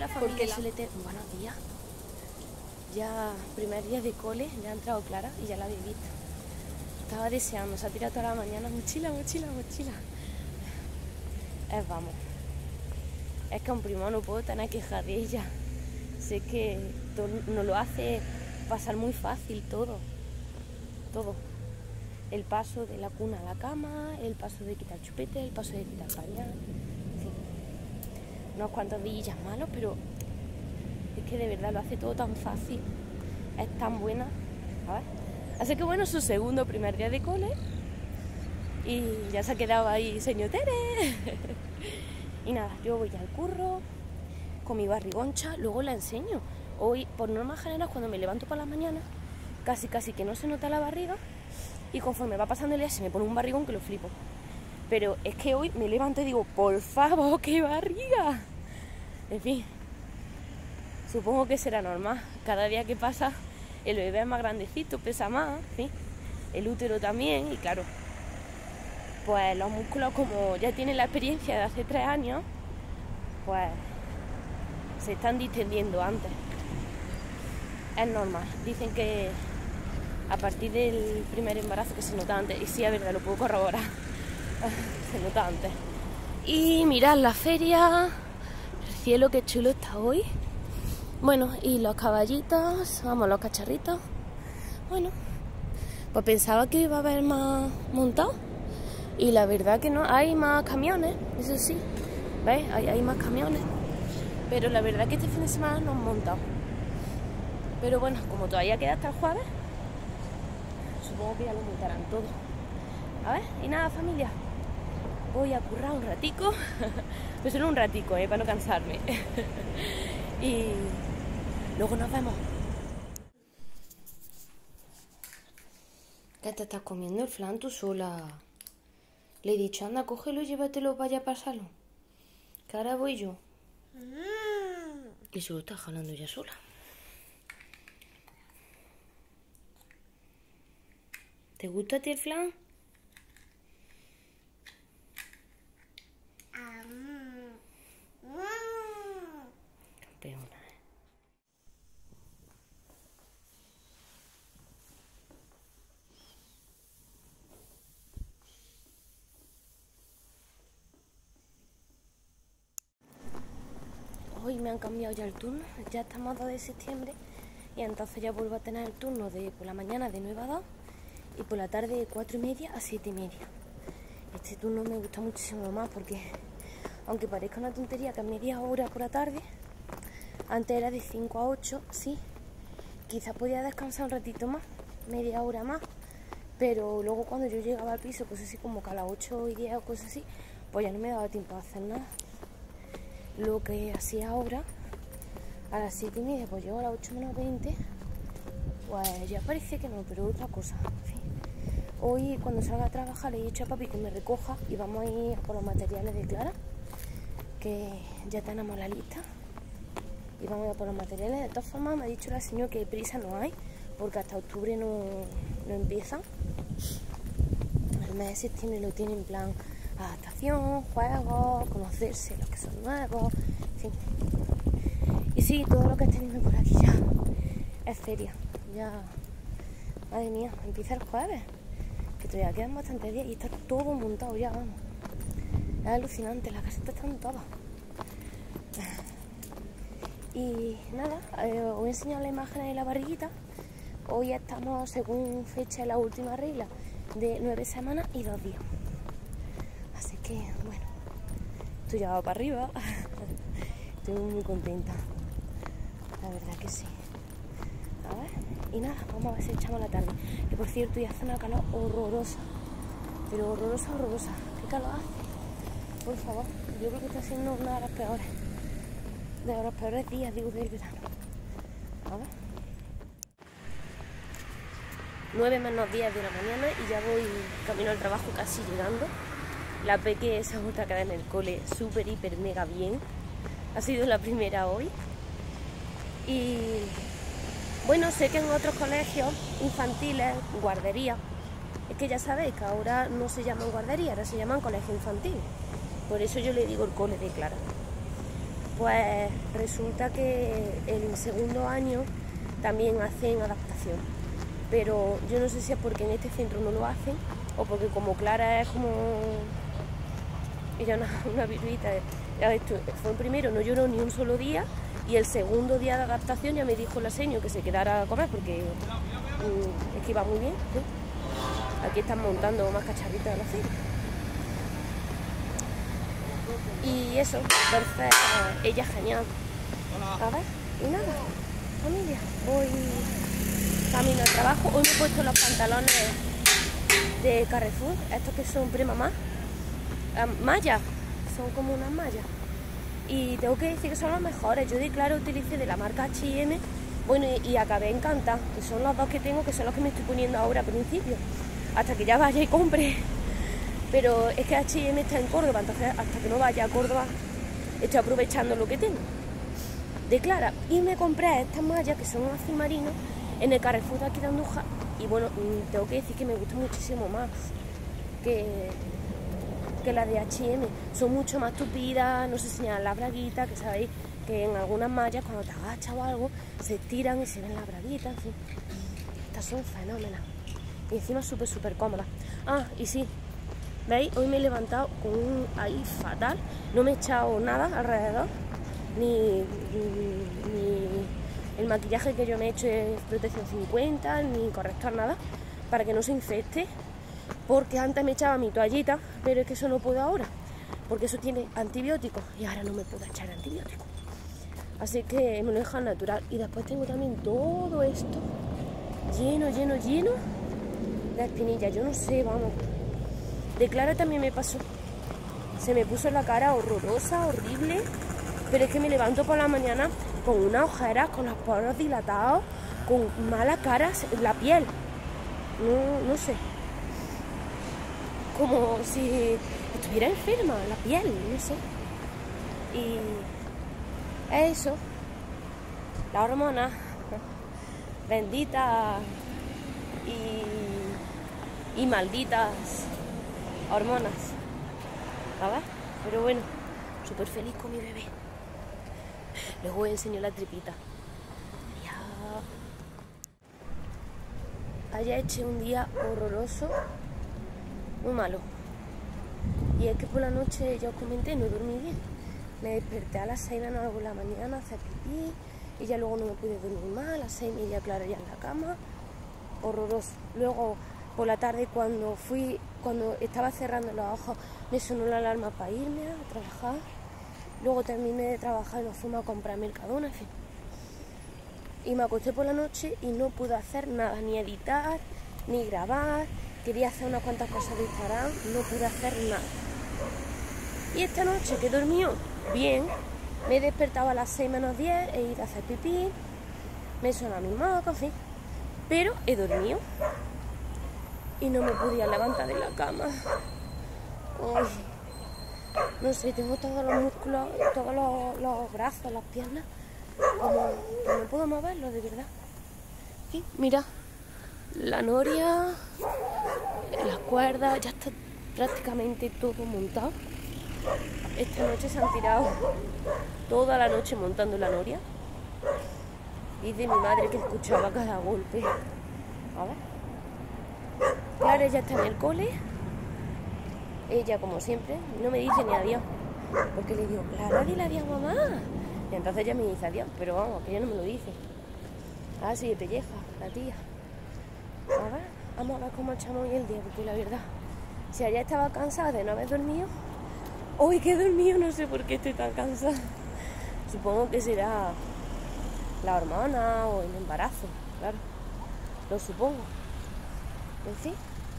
la familia. Porque buenos días. Ya, primer día de cole, ya ha entrado Clara y ya la habéis visto. Estaba deseando, se ha tirado toda la mañana, mochila. Vamos. Es que a un primo no puedo tener queja de ella. Sé que nos lo hace pasar muy fácil todo. El paso de la cuna a la cama, el paso de quitar chupete, el paso de quitar pañal. Sí. Unos cuantos días malos, pero es que de verdad lo hace todo tan fácil. Es tan buena. A ver. Así que bueno, su segundo primer día de cole. Y ya se ha quedado ahí, señor Tere. Y nada, yo voy al curro con mi barrigoncha, luego la enseño. Hoy, por norma general, cuando me levanto por las mañanas, casi que no se nota la barriga. Y conforme va pasando el día se me pone un barrigón que lo flipo. Pero es que hoy me levanto y digo, por favor, qué barriga. En fin, supongo que será normal. Cada día que pasa el bebé es más grandecito, pesa más, ¿sí? El útero también, y claro, pues los músculos, como ya tienen la experiencia de hace 3 años, pues se están distendiendo antes. Es normal. Dicen que a partir del primer embarazo que se nota antes, y sí, es verdad, lo puedo corroborar, se nota antes. Y mirad la feria, el cielo que chulo está hoy. Bueno, y los caballitos, vamos, los cacharritos. Bueno, pues pensaba que iba a haber más montados. Y la verdad que no, hay más camiones, eso sí. ¿Veis? Hay más camiones. Pero la verdad que este fin de semana no han montado. Pero bueno, como todavía queda hasta el jueves, supongo que ya lo montarán todo. A ver, y nada, familia. Voy a currar un ratico. Pues solo un ratico, para no cansarme. Y luego nos vemos. ¿Qué te estás comiendo el flan tú sola? Le he dicho, anda, cógelo y llévatelo para allá para el salón. Que ahora voy yo. Y se lo está jalando ya sola. ¿Te gusta a ti el flan? Campeona. Hoy me han cambiado ya el turno, ya estamos a 2 de septiembre y entonces ya vuelvo a tener el turno de por la mañana de 9 a 2 y por la tarde de 4:30 a 7:30. Este turno me gusta muchísimo más porque, aunque parezca una tontería que es media hora por la tarde, antes era de 5 a 8, sí, quizás podía descansar un ratito más, media hora más, pero luego cuando yo llegaba al piso, pues así como que a las 8:10 o cosas así, pues ya no me daba tiempo a hacer nada. Lo que hacía ahora, a las 7:30, pues llego a las 8:20, pues ya parece que no, pero otra cosa, en fin. Hoy cuando salga a trabajar le he dicho a papi que me recoja y vamos a ir por los materiales de Clara, que ya tenemos la lista y vamos a ir por los materiales. De todas formas me ha dicho la señora que prisa no hay, porque hasta octubre no empiezan. El mes de septiembre lo tienen en plan adaptación, juegos, conocerse los que son nuevos, en fin. Y sí, todo lo que estáis viendo por aquí ya es feria. Ya, madre mía, empieza el jueves, que todavía quedan bastantes días y está todo montado ya, vamos. Es alucinante, las casetas están todas. Y nada, os voy a enseñar la imagen de la barriguita. Hoy estamos, según fecha de la última regla, de 9 semanas y 2 días. Así que, bueno, esto ya va para arriba. Estoy muy contenta. La verdad que sí. A ver, y nada, vamos a ver si echamos la tarde. Que por cierto, ya hace una calor horrorosa. Pero horrorosa. ¿Qué calor hace? Por favor, yo creo que está siendo una de las peores. De los peores días, digo, del verano. A ver. 9 menos 10 de la mañana y ya voy camino al trabajo, casi llegando. La peque se ha vuelto a quedar en el cole súper, hiper, mega bien. Ha sido la primera hoy. Y bueno, sé que en otros colegios infantiles, guarderías, es que ya sabéis que ahora no se llaman guardería, ahora se llaman colegio infantil. Por eso yo le digo el cole de Clara. pues resulta que el segundo año también hacen adaptación, pero yo no sé si es porque en este centro no lo hacen o porque como Clara es como ella una virguita, fue el primero, no lloró ni un solo día, y el segundo día de adaptación ya me dijo la seño que se quedara a comer porque es que iba muy bien, ¿sí? Aquí están montando más cacharritas de la feria. Y eso, entonces ella es genial. A ver, y nada, familia, voy camino al trabajo. Hoy me he puesto los pantalones de Carrefour, estos que son pre-mamá, mallas, son como unas mallas. Y tengo que decir que son los mejores. Yo de Clara utilicé de la marca H&M, bueno, y acabé encantada, que son los dos que tengo, que son los que me estoy poniendo ahora al principio, hasta que ya vaya y compre. Pero es que H&M está en Córdoba, entonces hasta que no vaya a Córdoba estoy aprovechando lo que tengo de Clara. Y me compré estas mallas que son un azul marino en el Carrefour de aquí de Andújar. Y bueno, tengo que decir que me gusta muchísimo más que las de H&M. Son mucho más tupidas, no se señalan las braguitas, que sabéis que en algunas mallas cuando te agachas o algo se estiran y se ven las braguitas, en fin. Estas son fenómenas y encima súper cómodas. Ah, y sí, ¿veis? Hoy me he levantado con un ahí fatal, no me he echado nada alrededor, ni el maquillaje que yo me he hecho es protección 50, ni corrector, nada, para que no se infecte, porque antes me echaba mi toallita, pero es que eso no puedo ahora, porque eso tiene antibióticos y ahora no me puedo echar antibióticos. Así que me lo he dejado natural. Y después tengo también todo esto lleno de espinillas. Yo no sé, vamos. De Clara también me pasó. Se me puso la cara horrorosa, horrible. Pero es que me levanto por la mañana con unas ojeras, con los poros dilatados, con malas caras en la piel. No sé. Como si estuviera enferma la piel, no sé. Y eso, la hormona bendita y malditas hormonas, ¿sabes? Pero bueno, súper feliz con mi bebé. Luego os enseño la tripita. Ya. Ayer eché un día horroroso, muy malo. Y es que por la noche, ya os comenté, no dormí bien. Me desperté a las 6 de la mañana a hacer pipí y ya luego no me pude dormir más. A las 6:30 Clara ya en la cama. Horroroso. Luego por la tarde cuando estaba cerrando los ojos me sonó la alarma para irme a trabajar. Luego terminé de trabajar y nos fuimos a comprar Mercadona, en fin. Y me acosté por la noche y no pude hacer nada, ni editar, ni grabar. Quería hacer unas cuantas cosas de Instagram, no pude hacer nada. Y esta noche que he dormido bien, me he despertado a las 6 menos 10, he ido a hacer pipí, me suena mi moco, en fin. Pero he dormido y no me podía levantar de la cama. Uy, no sé, tengo todos los músculos, todos los brazos, las piernas, como que no puedo moverlos, de verdad. Sí, mira, la noria, las cuerdas, ya está prácticamente todo montado. Esta noche se han tirado toda la noche montando la noria. Y de mi madre que escuchaba cada golpe. A ver. Clara ya está en el cole. Ella, como siempre, no me dice ni adiós. Porque le digo, Clara, dile adiós, mamá. Y entonces ella me dice adiós, pero vamos, que ella no me lo dice. Ah, sí, de pelleja, la tía. A ver, vamos a ver cómo echamos hoy el día, porque la verdad, si ayer estaba cansada de no haber dormido, hoy que he dormido no sé por qué estoy tan cansada. Supongo que será la hormona o el embarazo, claro, lo supongo. En fin.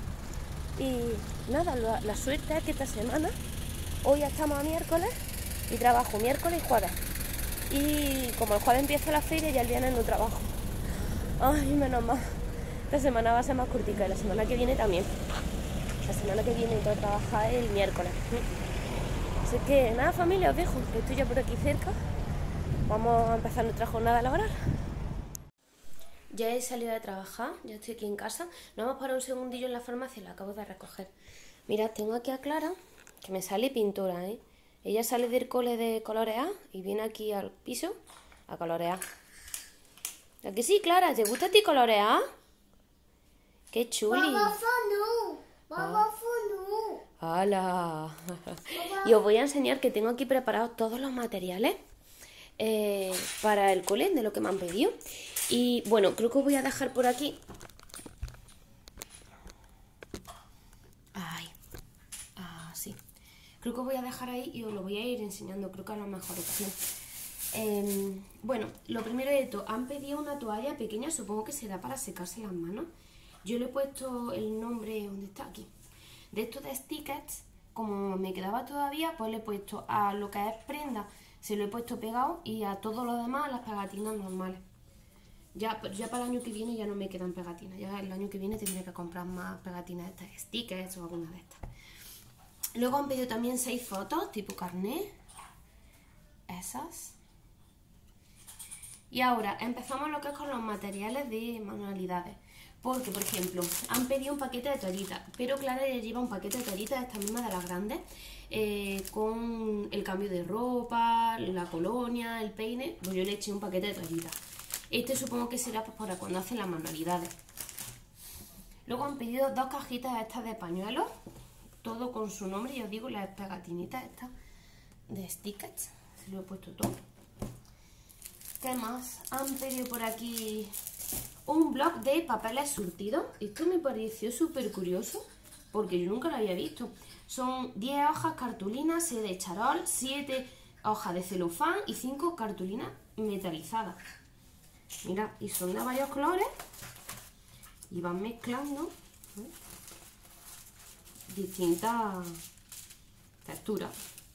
Y nada, la suerte es que esta semana, hoy ya estamos a miércoles y trabajo miércoles y jueves. Y como el jueves empieza la feria, ya el viernes no trabajo. Ay, menos mal. Esta semana va a ser más cortica y la semana que viene también. La semana que viene tengo que trabajar el miércoles. Así que nada, familia, os dejo, que estoy ya por aquí cerca. Vamos a empezar nuestra jornada laboral. Ya he salido de trabajar, ya estoy aquí en casa. Nos vamos para un segundillo en la farmacia, la acabo de recoger. Mirad, tengo aquí a Clara, que me sale pintora, ¿eh? Ella sale del cole de colorear y viene aquí al piso a colorear. ¿A que sí, Clara? ¿Te gusta a ti colorear? ¡Qué chuli! ¡Hala! Y os voy a enseñar que tengo aquí preparados todos los materiales para el cole, de lo que me han pedido. Y bueno, creo que os voy a dejar por aquí. Ay, así. Creo que os voy a dejar ahí y os lo voy a ir enseñando. Creo que es la mejor opción. Bueno, lo primero de todo, han pedido una toalla pequeña, supongo que será para secarse las manos. Yo le he puesto el nombre, ¿dónde está? Aquí. De estos de stickers, como me quedaba todavía, pues le he puesto a lo que es prenda, se lo he puesto pegado y a todo lo demás las pegatinas normales. Ya para el año que viene ya no me quedan pegatinas, ya el año que viene tendré que comprar más pegatinas de estas, stickers o alguna de estas. Luego han pedido también 6 fotos, tipo carnet, esas. Y ahora empezamos lo que es con los materiales de manualidades. Porque, por ejemplo, han pedido un paquete de toallitas, pero Clara ya lleva un paquete de toallitas, esta misma de las grandes, con el cambio de ropa, la colonia, el peine. Pues yo le eché un paquete de toallitas. Este supongo que será pues para cuando hacen las manualidades. Luego han pedido 2 cajitas estas de pañuelos, todo con su nombre, y os digo, las pegatinitas estas de stickers, se lo he puesto todo. ¿Qué más? Han pedido por aquí un bloc de papeles surtidos. Esto me pareció súper curioso porque yo nunca lo había visto. Son 10 hojas cartulinas, 6 de charol, 7 hojas de celofán y 5 cartulinas metalizadas. Mira, y son de varios colores y van mezclando distintas texturas.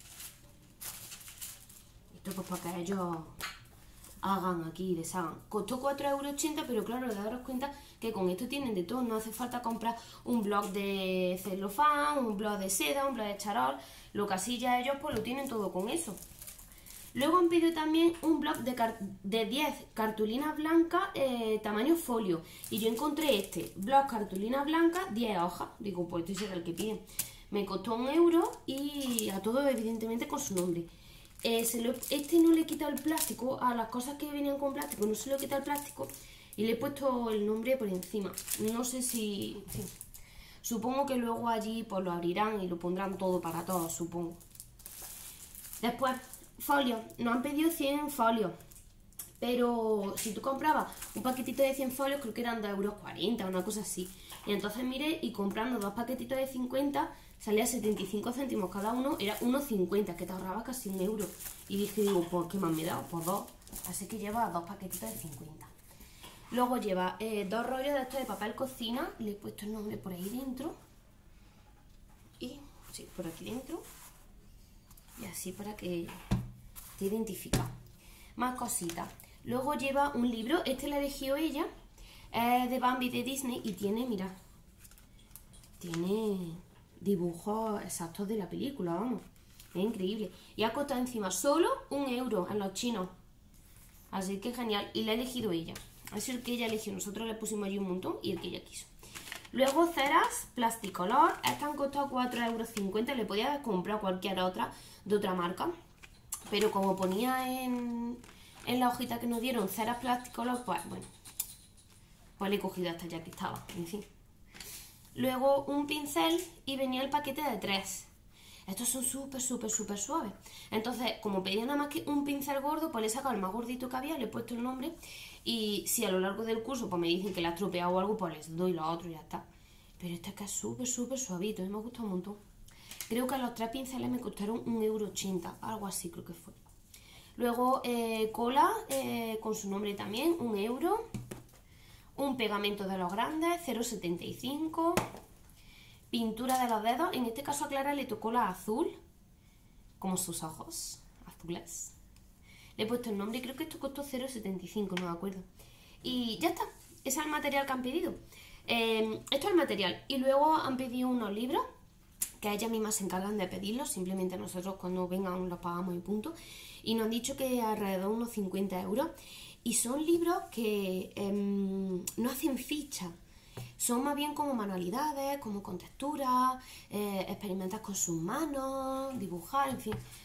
Esto pues para que ellos hagan aquí y deshagan. Costó 4,80 €, pero claro, daros cuenta que con esto tienen de todo. No hace falta comprar un bloc de celofán, un bloc de seda, un bloc de charol. Lo que así ya ellos pues lo tienen todo con eso. Luego han pedido también un bloc de 10 cartulinas blancas tamaño folio. Y yo encontré este, bloc cartulina blanca, 10 hojas. Digo, pues este será el que piden. Me costó 1 € y a todo evidentemente con su nombre. Este no le he quitado el plástico, a las cosas que venían con plástico no se lo he quitado el plástico y le he puesto el nombre por encima. No sé si... Sí. Supongo que luego allí pues lo abrirán y lo pondrán todo para todos, supongo. Después, folios. Nos han pedido 100 folios. Pero si tú comprabas un paquetito de 100 folios, creo que eran 2,40 €, una cosa así. Y entonces miré y comprando 2 paquetitos de 50 salía 75 céntimos cada uno, era 1,50, que te ahorraba casi 1 €. Y dije, digo, pues ¿qué más me he dado? Pues 2. Así que lleva 2 paquetitos de 50. Luego lleva 2 rollos de estos de papel cocina, le he puesto el nombre por ahí dentro. Y, sí, por aquí dentro. Y así para que te identifica. Más cositas. Luego lleva un libro, este lo eligió ella, es de Bambi de Disney y tiene, mira, tiene dibujos exactos de la película, vamos, es increíble. Y ha costado encima solo 1 € en los chinos, así que genial, y la ha elegido ella. Es el que ella eligió, nosotros le pusimos allí un montón y el que ella quiso. Luego ceras Plasticolor, estas han costado 4,50 €, le podía haber comprado cualquier otra de otra marca, pero como ponía en la hojita que nos dieron ceras Plasticolor, pues bueno, pues le he cogido esta ya que estaba, en fin. Luego un pincel y venía el paquete de 3. Estos son súper suaves. Entonces, como pedía nada más que un pincel gordo, pues le he sacado el más gordito que había, le he puesto el nombre. Y si a lo largo del curso pues me dicen que le ha estropeado o algo, pues les doy los otros y ya está. Pero este es que es súper suavito, me ha gustado un montón. Creo que los 3 pinceles me costaron 1,80 €, algo así creo que fue. Luego cola, con su nombre también, 1 €. Un pegamento de los grandes, 0,75 €. Pintura de los dedos, en este caso a Clara le tocó la azul, como sus ojos, azules. Le he puesto el nombre y creo que esto costó 0,75, no me acuerdo. Y ya está, ese es el material que han pedido. Esto es el material. Y luego han pedido unos libros, que ellas mismas se encargan de pedirlos, simplemente nosotros cuando vengan los pagamos y punto. Y nos han dicho que alrededor de unos 50 €. Y son libros que no hacen ficha, son más bien como manualidades, como con texturas, experimentar con sus manos, dibujar, en fin.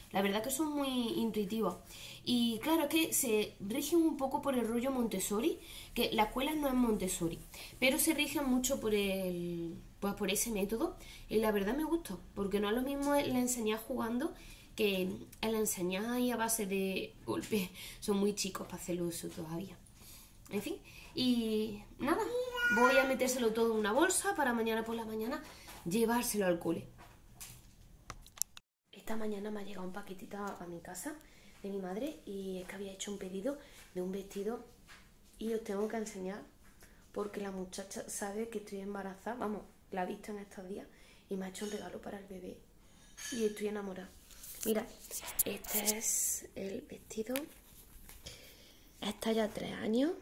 La verdad que son muy intuitivos. Y claro, es que se rigen un poco por el rollo Montessori, que la escuela no es Montessori, pero se rigen mucho pues por ese método. Y la verdad me gusta, porque no es lo mismo el enseñar jugando que el enseñar ahí a base de golpes. Son muy chicos para hacerlo eso todavía. En fin, y nada, voy a metérselo todo en una bolsa para mañana por la mañana llevárselo al cole. Esta mañana me ha llegado un paquetito a mi casa de mi madre y es que había hecho un pedido de un vestido y os tengo que enseñar porque la muchacha sabe que estoy embarazada, vamos, la ha visto en estos días y me ha hecho un regalo para el bebé y estoy enamorada. Mira, este es el vestido, está ya 3 años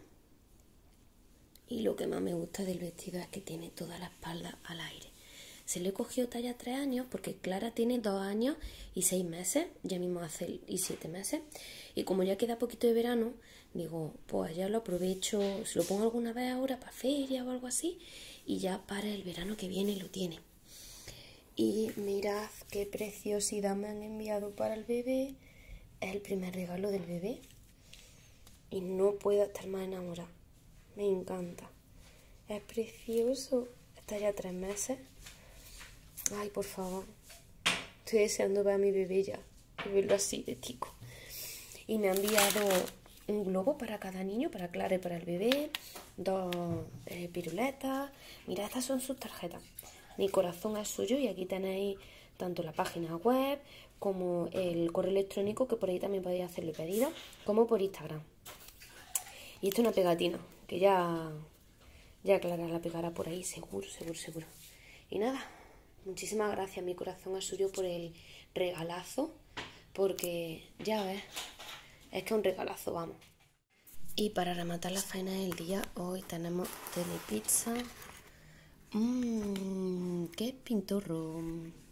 y lo que más me gusta del vestido es que tiene toda la espalda al aire. Se lo he cogido talla 3 años porque Clara tiene 2 años y 6 meses, ya mismo hace y 7 meses. Y como ya queda poquito de verano, digo, pues ya lo aprovecho, se lo pongo alguna vez ahora para feria o algo así y ya para el verano que viene lo tiene. Y mirad qué preciosidad me han enviado para el bebé. Es el primer regalo del bebé y no puedo estar más enamorada. Me encanta. Es precioso. Está ya 3 meses. Ay, por favor. Estoy deseando ver a mi bebé ya. Y verlo así de tico. Y me ha enviado un globo para cada niño, para Clara y para el bebé. 2 piruletas. Mira, estas son sus tarjetas. Mi corazón es suyo y aquí tenéis tanto la página web como el correo electrónico, que por ahí también podéis hacerle pedidos, como por Instagram. Y esto es una pegatina, que ya Clara la pegará por ahí, seguro. Y nada, muchísimas gracias, mi corazón es suyo por el regalazo, porque ya ves, es que es un regalazo, vamos. Y para rematar la faena del día, hoy tenemos telepizza. ¡Qué pintorro!